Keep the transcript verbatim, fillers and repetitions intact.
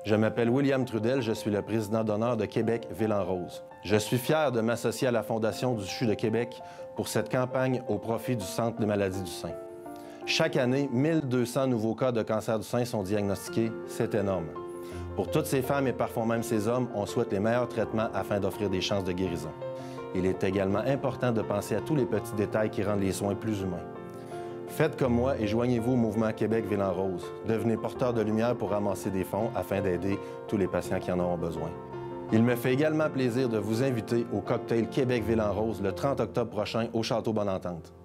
Je m'appelle William Trudel, je suis le président d'honneur de Québec Ville en Rose. Je suis fier de m'associer à la Fondation du C H U de Québec pour cette campagne au profit du Centre des maladies du sein. Chaque année, mille deux cents nouveaux cas de cancer du sein sont diagnostiqués. C'est énorme. Pour toutes ces femmes et parfois même ces hommes, on souhaite les meilleurs traitements afin d'offrir des chances de guérison. Il est également important de penser à tous les petits détails qui rendent les soins plus humains. Faites comme moi et joignez-vous au mouvement Québec Ville en Rose. Devenez porteur de lumière pour ramasser des fonds afin d'aider tous les patients qui en auront besoin. Il me fait également plaisir de vous inviter au cocktail Québec Ville en Rose le trente octobre prochain au Château Bonne Entente.